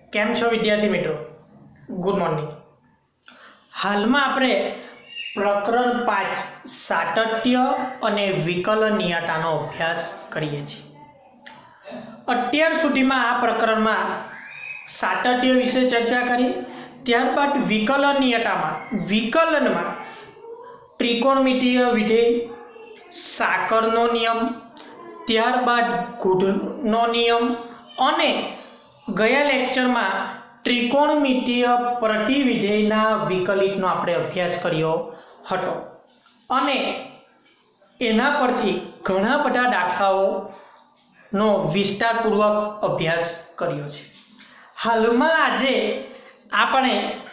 કેમ છો વિદ્યાર્થી મિત્રો? Good morning. હાલમાં આપણે પ્રકરણ 5 સાતત્ય અને વિકલનીયતાનો અભ્યાસ કરીએ છીએ. અત્યાર સુધીમાં આ પ્રકરણમાં સાતત્ય વિશે ચર્ચા કરી, ત્યારબાદ વિકલનમાં ત્રિકોણમિતિય વિધેય, સાકરનો નિયમ, ત્યારબાદ ગુઢનો નિયમ અને ગયા લેક્ચરમાં ત્રિકોણમિતિય પ્રતિવિધેયના વિકલિતનો આપણે અભ્યાસ કર્યો હતો અને એના પરથી ઘણા બધા દાખલાઓનો વિસ્તારપૂર્વક અભ્યાસ કર્યો છે. હાલમાં આજે આપણે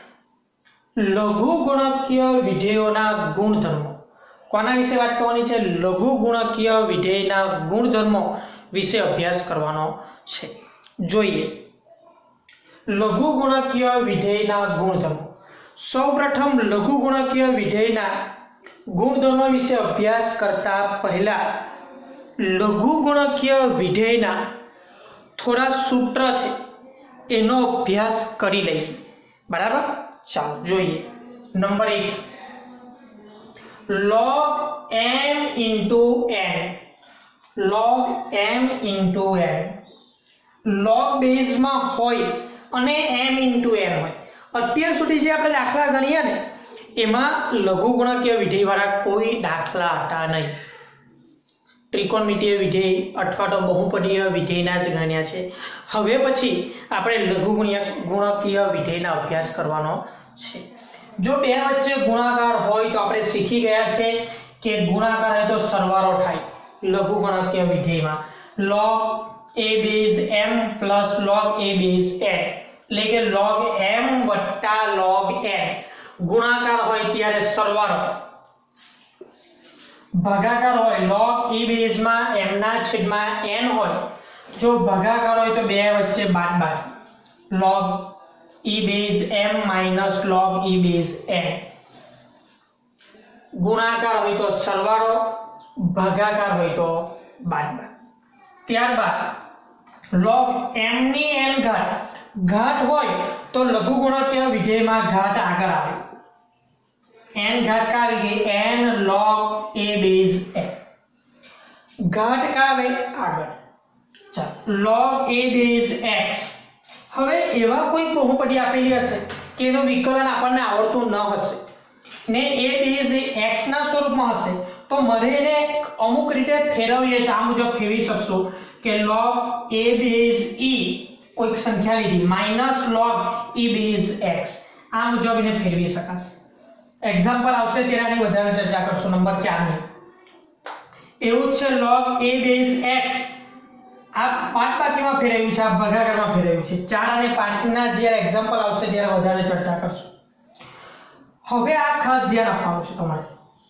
લઘુગુણકીય વિધેયોના ગુણધર્મો, કોના વિશે વાત કરવાની છે? લઘુગુણકીય વિધેયના ગુણધર્મો વિશે અભ્યાસ કરવાનો છે. જોઈએ લઘુગુણકીય વિધેયના ગુણધર્મો. સૌપ્રથમ લઘુગુણકીય વિધેયના ગુણધર્મો વિશે અભ્યાસ કરતા પહેલા લઘુગુણકીય વિધેયના થોડા સૂત્ર છે એનો અભ્યાસ કરી લઈએ. બરાબર? ચાલો જોઈએ. Number 1, log m into n. log m into n log બેઝમાં હોય અને m into n હોય. અત્યાર સુધી જે આપણે દાખલા ગણ્યા ને એમાં લઘુગુણકીય વિધેયવાળા કોઈ દાખલા હતા નહીં. ત્રિકોણમિતિય વિધેય અથવા તો બહુપદીય વિધેયના જ ગણ્યા છે. હવે પછી આપણે લઘુગુણકીય વિધેયના અભ્યાસ કરવાનો છે. જો બે વચ્ચે ગુણાકાર હોય તો આપણે શીખી ગયા છે કે ગુણાકાર હોય તો સરવાળો થાય. લઘુગુણકીય વિધેયમાં log a base m plus log a base n એટલે કે log m વત્તા log n. ગુણાકાર હોય ત્યારે સરવાળો, ભાગાકાર હોય log e base માં m ના છેદમાં n હોય. જો ભાગાકાર હોય તો બે વચ્ચે બાદબાકી log e base m minus log e base n. ગુણાકાર હોય તો સરવાળો, ભાગાકાર હોય તો બાદબાકી. ત્યારબાદ log m ની n ઘાત હોય તો લઘુગુણકીય વિધેયમાં ઘાત આગળ આવે. n ઘાત કા આવી ગઈ? n log a base n. ઘાત કા આવે? આગળ. ચાલો log a base x. હવે એવા કોઈ બહુપદી આપેલી હશે કે એનું વિકલન આપણને આવડતું ન હશે ને a base x ના સ્વરૂપમાં હશે તો મને એને અમુક રીતે ફેરવીએ તો આ મુજબ ફેરવી શકશો કે log a base e કોઈક સંખ્યા લીધી minus log e base x. આ મુજબ એને ફેરવી શકાશે. એક્ઝામ્પલ આવશે તેનાની વધારે ચર્ચા કરશું. નંબર 4 ની એવું છે log a base x. આ બાદબાકીમાં ફેરવ્યું છે, આ ભાગાકારમાં ફેરવ્યું છે. 4 અને 5 ના જ્યારે એક્ઝામ્પલ આવશે ત્યારે વધારે ચર્ચા કરશું. હવે આ ખાસ ધ્યાન આપવાનું છે તમારે.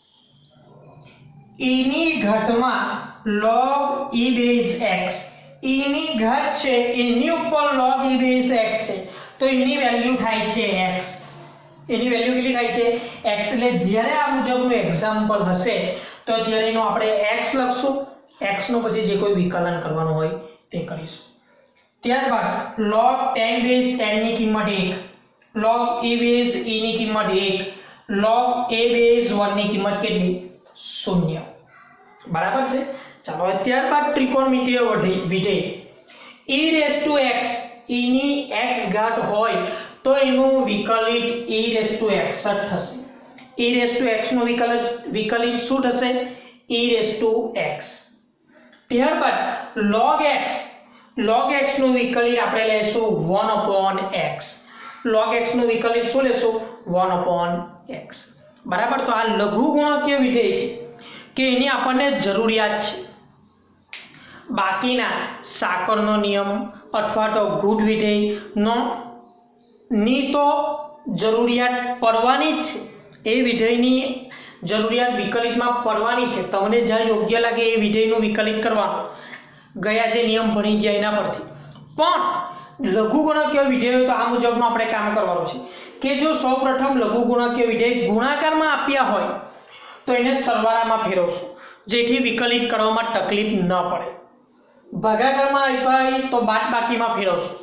e ની ઘાતમાં log e base x. e ની ઘાત છે એની ઉપર log e base x છે તો એની વેલ્યુ થાય છે x. એની વેલ્યુ કેટલી થાય છે? x. એટલે જ્યારે આ મુજબનું એક્ઝામ્પલ હશે તો ત્યારે એનો આપણે x લખશું. x નું પછી જે કોઈ વિકલન કરવાનું હોય તે કરીશું. ત્યારબાદ log 10 base 10 ની કિંમત 1, log e base e ની કિંમત 1, log a base 1 ની કિંમત કેટલી? 0. બરાબર છે? ચાલો ત્યારબાદ ત્રિકોણમિતિય વિધેય e raised to x. e ની x ઘાત હોય તો એનું વિકલિત e raised to x થશે. e raised to x નું વિકલિત શું થશે? e raised to x. ત્યારબાદ log x. log x નું વિકલિત આપણે લેશું 1/x. log x નું વિકલિત શું લેશું? 1/x. બરાબર? તો આ લઘુગુણકીય વિધેય છે કે એની આપણને જરૂરિયાત છે. બાકીના સાકરનો નિયમ અથવા તો ગુઢ વિધેયનો ની તો જરૂરિયાત પડવાની જ છે. એ વિધેયની જરૂરિયાત વિકલિતમાં પડવાની છે. તમને જ્યાં યોગ્ય લાગે એ વિધેયનું વિકલિત કરવાનું, ગયા જે નિયમ ભણી ગયા એના પરથી. પણ લઘુગુણકીય વિધેય તો આ મુજબનું આપણે કામ કરવાનું છે કે જો સૌપ્રથમ લઘુગુણકીય વિધેય ગુણાકારમાં આપ્યા હોય તો એને સરવાળામાં ફેરવશું જેથી વિકલિત કરવામાં તકલીફ ન પડે. ભાગાકારમાં આપ્યા હોય તો બાદબાકીમાં ફેરવશું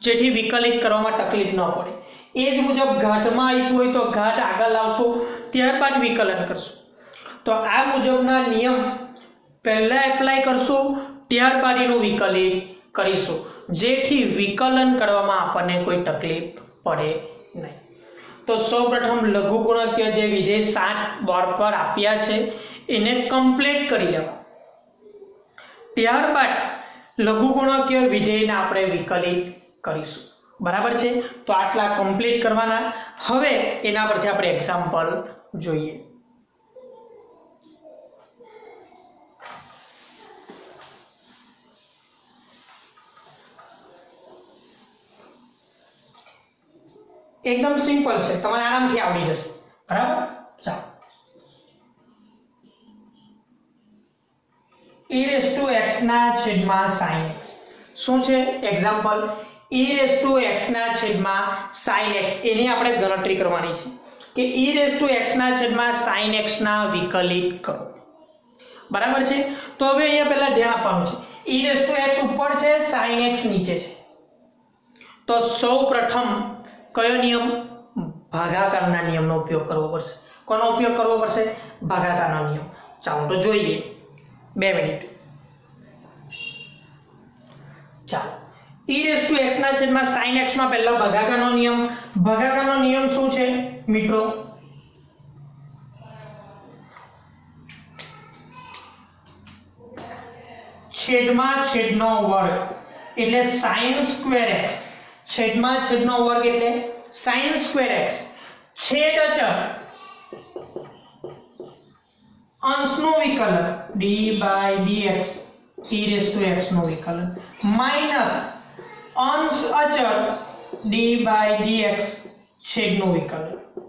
જેથી વિકલિત કરવામાં તકલીફ ન પડે. એ જ મુજબ ઘાટમાં આપ્યું હોય તો ઘાટ આગળ લાવશો, ત્યારબાદ વિકલન કરશો. તો આ મુજબના નિયમ પહેલા એપ્લાય કરશો, ત્યારબાદ એનું વિકલિત કરીશું, જેથી વિકલન કરવામાં આપણને કોઈ તકલીફ પડે નહીં. તો સૌપ્રથમ લઘુગુણકીય જે વિધેય 7 બોર્ડ પર આપ્યા છે એને કમ્પ્લીટ કરી લેવા. ત્યારબાદ લઘુગુણકીય વિધેયને આપણે વિકલિત કરીશું. બરાબર છે? તો આટલા કમ્પ્લીટ કરવાના. હવે એના પરથી આપણે એક્ઝામ્પલ જોઈએ. એકદમ સિમ્પલ છે, તમારે આરામથી આવડી જશે. બરાબર? ચાલો. e raised to x ના છેદમાં sin x. શું છે example? e raised to x ના છેદમાં sin x, એની આપણે ગણતરી કરવાની છે કે e raised to x ના છેદમાં sin x ના વિકલિત કરો. બરાબર છે? તો હવે અહીંયા પહેલા ધ્યાન આપવાનું છે, e raised to x ઉપર છે, sin x નીચે છે. તો સૌપ્રથમ કયો નિયમ? ભાગાકારના નિયમનો ઉપયોગ કરવો પડશે. કોનો ઉપયોગ કરવો પડશે? ભાગાકારનો નિયમ. ચાલો તો જોઈએ. 2 મિનિટ. ચાલો, e raised to x ના છેદમાં sin x માં પહેલા ભાગાકારનો નિયમ. ભાગાકારનો નિયમ શું છે મિત્રો? છેદમાં છેદનો વર્ગ એટલે sin square x. છેદમાં છેદનો વર્ગ એટલે sin square x. છેદ અચળ અંશનું વિકલન d/dx e raised to x નું વિકલન માઈનસ અંશ અચળ d/dx છેદનું વિકલન.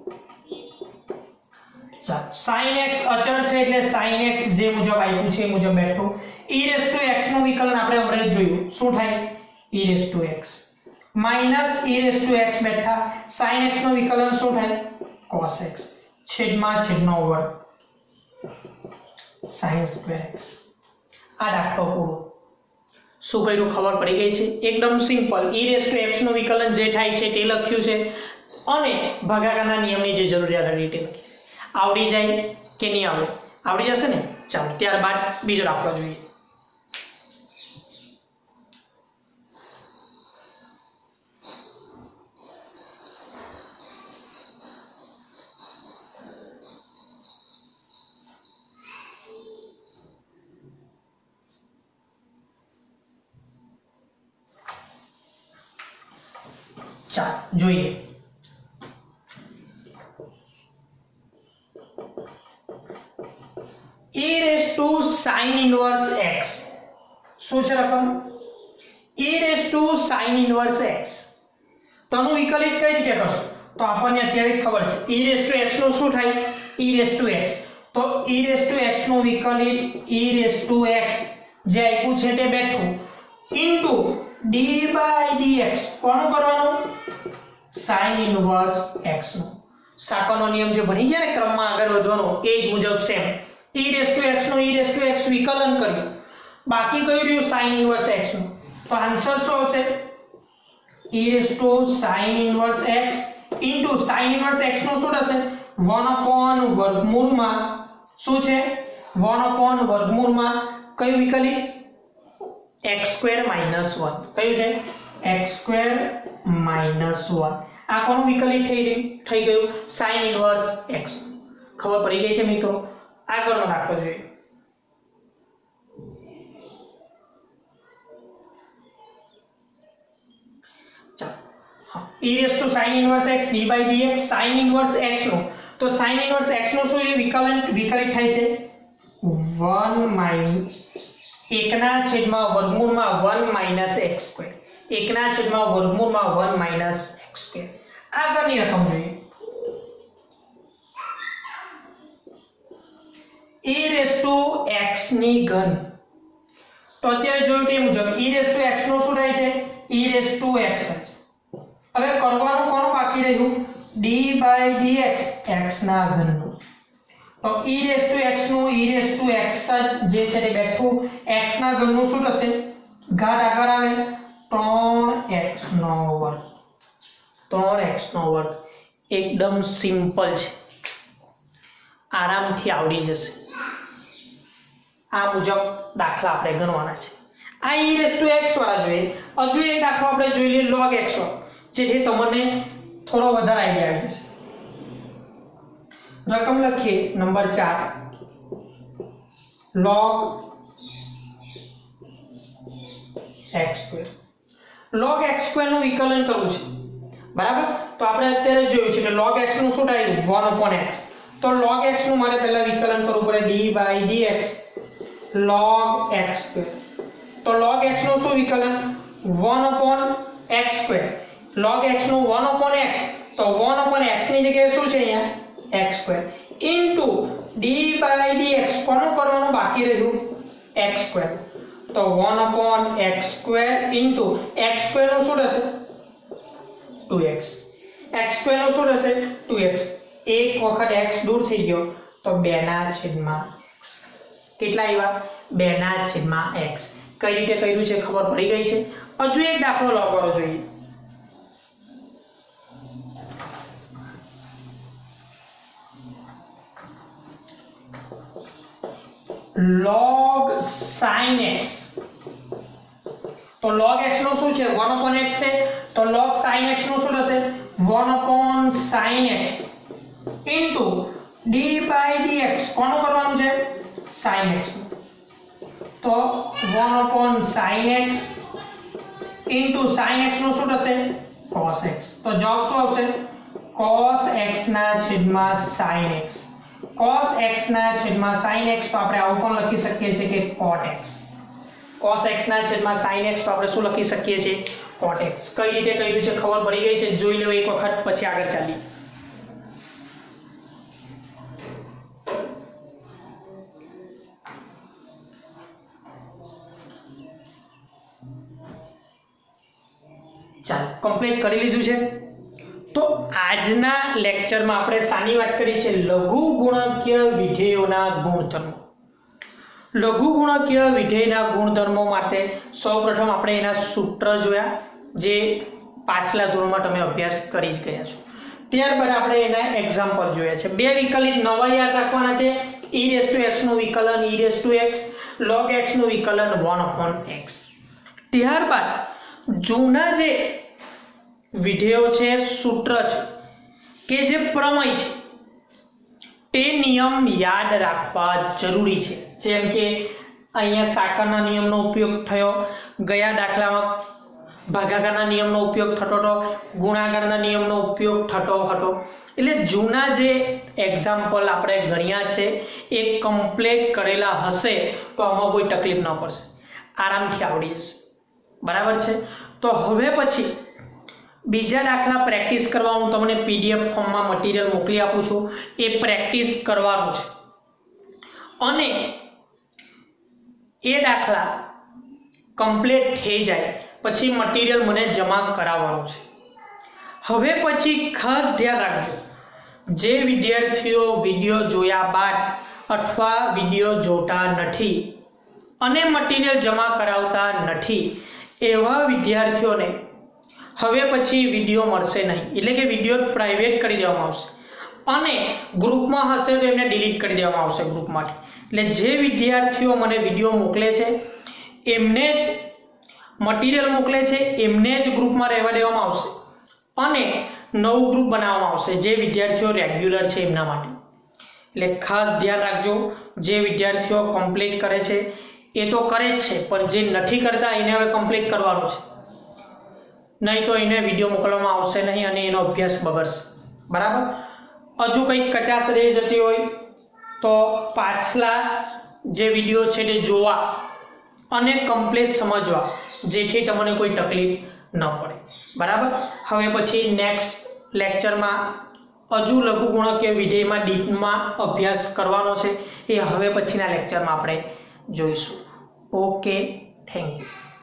ચાલો, sin x અચળ છે એટલે sin x જે મુજબ આપ્યું છે એ મુજબ બેઠો. e raised to x નું વિકલન આપણે હમણાં જ જોયું. શું થાય? e raised to x minus e raised to x બેઠા. sin x નું વિકલન શું થાય? cos x છેદમાં છેદનો વર્ગ sin square x. આ દાખલો પૂરો. શું કર્યું ખબર પડી ગઈ છે? એકદમ simple. e raised to x નું વિકલન જે થાય છે તે લખ્યું છે અને ભાગાકારના નિયમની જે જરૂરિયાત હતી તે લખી. આવડી જાય કે નહીં આવડે? આવડી જશે ને? ચાલો, ત્યારબાદ બીજો દાખલો જોઈએ. ચાલો જોઈએ. e raised to sin inverse x. શું છે રકમ? e raised to sin inverse x. તો આનું વિકલિત કઈ રીતે કરશો? તો આપણને અત્યારે ખબર છે e raised to x નું શું થાય? e raised to x. તો e raised to x નું વિકલિત e raised to x જે આપ્યું છે તે બેઠું ઇન્ટુ d/dx. કોનું કરવાનું? sin inverse x નું. સાકળનો નિયમ જે ભણી ગયા ને ક્રમમાં આગળ વધવાનો એ જ મુજબ same. e raised to x નું e raised to x વિકલન કર્યું, બાકી કયું રહ્યું? sin inverse x નું. તો આન્સર શું આવશે? e raised to sin inverse x into sin inverse x નું શું થશે? 1/વર્ગમૂળમાં શું છે? 1/વર્ગમૂળમાં કયું વિકલિત? x² - 1. કયું છે? x² - 1. આ કોનું વિકલિત થઈ ગયું? sin inverse x. ખબર પડી ગઈ છે મિત્રો? આગળનો દાખલો જોઈએ. ચાલો, e raised to sin inverse x d/dx sin inverse x નું. તો sin inverse x નું શું વિકલિત થાય છે? 1/1 x². 1/1 x². આગળની રકમ જોઈએ. e raised to x ની ઘન. તો અત્યારે જોયું તે મુજબ e raised to x નું શું થાય છે? e raised to x. હવે કરવાનું કોનું બાકી રહ્યું? d/dx x ના ઘનનું. તો e raised to x નું e raised to x જે છે તે બેઠું x ના ઘનનું શું થશે? ઘાત આગળ આવે 3x 3x નો વર્ગ 3x નો વર્ગ એકદમ સિમ્પલ છે, આરામથી આવડી જશે. આ મુજબ દાખલા આપણે ગણવાના છે. આ e⁻x વાળા જોઈએ. હજુ એક દાખલો આપણે જોઈ લઈએ log x વાળો, જેથી તમને થોડો વધારે આઈડિયા આવી જશે. રકમ લખીએ number 4 log x². log x² નું વિકલન કરવું છે, બરાબર. તો આપણે અત્યારે જોયું છે કે log x નું શું થાય 1/x. તો log x નું મારે પહેલા વિકલન કરવું પડે d/dx log x². તો log x નું શું વિકલન 1/x². log x નું 1/x, તો 1/x ની જગ્યાએ શું છે અહીંયા x² ઇન્ટુ d/dx કોનું કરવાનું બાકી રહ્યું x². તો 1/x² ઇન્ટુ x² નું શું રહેશે 2x. x² નું શું રહેશે 2x. એક વખત x દૂર થઈ ગયો તો 2/x. કેટલા આવ્યા 2/x. કઈ રીતે કર્યું છે ખબર પડી ગઈ છે. હજુ એક દાખલો લો કરો જોઈએ. log sin x. તો log x નું શું છે 1/x છે, તો log sin x નું શું થશે 1/sin x ઇન્ટુ d/dx કોનું કરવાનું છે sin x. તો 1/sin x into sin x નું શું થશે cos x. તો જવાબ શું આવશે cos x ના છેદમાં sin x. cos x ના છેદમાં sin x તો આપણે આવું પણ લખી શકીએ છીએ કે cot x. cos x ના છેદમાં sin x તો આપણે શું લખી શકીએ છીએ cot x. કઈ રીતે કર્યું છે ખબર પડી ગઈ છે. જોઈ લો એક વખત પછી આગળ ચાલીએ. ચાલો કમ્પ્લીટ કરી લીધું છે. તો આજના લેક્ચરમાં આપણે શાની વાત કરી છે લઘુ ગુણકીય વિધેયોના ગુણધર્મો. લઘુ ગુણકીય વિધેયના ગુણધર્મો માટે સૌપ્રથમ આપણે એના સૂત્ર જોયા, જે પાછલા ધોરણમાં તમે અભ્યાસ કરી જ ગયા છો. ત્યારબાદ આપણે એના એક્ઝામ્પલ જોયા છે. બે વિકલિત નવા યાદ રાખવાના છે. e⁻x નું વિકલન e⁻x, log x નું વિકલન 1/x. ત્યારબાદ જૂના જે વિધેયો છે, સૂત્ર છે કે જે પ્રમેય છે તે નિયમ યાદ રાખવા જરૂરી છે. જેમ કે અહીંયા સાકરના નિયમનો ઉપયોગ થયો, ગયા દાખલામાં ભાગાકારના નિયમનો ઉપયોગ થતો હતો, ગુણાકારના નિયમનો ઉપયોગ થતો હતો. એટલે જૂના જે એક્ઝામ્પલ આપણે ગણ્યા છે એ કમ્પ્લીટ કરેલા હશે તો આમાં કોઈ તકલીફ ન પડશે, આરામથી આવડી જશે. બરાબર છે. તો હવે પછી બીજા દાખલા પ્રેક્ટિસ કરવા હું તમને PDF ફોર્મમાં મટીરીયલ મોકલી આપું છું. એ પ્રેક્ટિસ કરવાનું છે અને એ દાખલા કમ્પ્લીટ થઈ જાય પછી મટીરીયલ મને જમા કરાવવાનું છે. હવે પછી ખાસ ધ્યાન રાખજો, જે વિદ્યાર્થીઓ વિડિયો જોયા બાદ અથવા વિડિયો જોતા નથી અને મટીરીયલ જમા કરાવતા નથી એવા વિદ્યાર્થીઓને હવે પછી વિડિયો મળશે નહીં. એટલે કે વિડિયો પ્રાઇવેટ કરી દેવામાં આવશે અને ગ્રુપમાં હશે તો એમને ડિલીટ કરી દેવામાં આવશે ગ્રુપમાંથી. એટલે જે વિદ્યાર્થીઓ મને વિડિયો મોકલે છે એમને જ મટીરીયલ મોકલે છે એમને જ ગ્રુપમાં રહેવા દેવામાં આવશે અને નવું ગ્રુપ બનાવવામાં આવશે જે વિદ્યાર્થીઓ રેગ્યુલર છે એમના માટે. એટલે ખાસ ધ્યાન રાખજો, જે વિદ્યાર્થીઓ કમ્પ્લીટ કરે છે એ તો કરે જ છે, પણ જે નથી કરતા એને હવે કમ્પ્લીટ કરવાનું છે, નહીં તો એને વિડીયો મોકલવામાં આવશે નહીં અને એનો અભ્યાસ બગડશે. બરાબર. હજુ કંઈક કચાશ રહી જતી હોય તો પાછલા જે વિડીયો છે તે જોવા અને કમ્પ્લીટ સમજવા, જેથી તમને કોઈ તકલીફ ન પડે. બરાબર. હવે પછી નેક્સ્ટ લેક્ચરમાં હજુ લઘુ ગુણકીય વિધેયમાં ડીપમાં અભ્યાસ કરવાનો છે, એ હવે પછીના લેક્ચરમાં આપણે જોઈશું. Okay, thank you.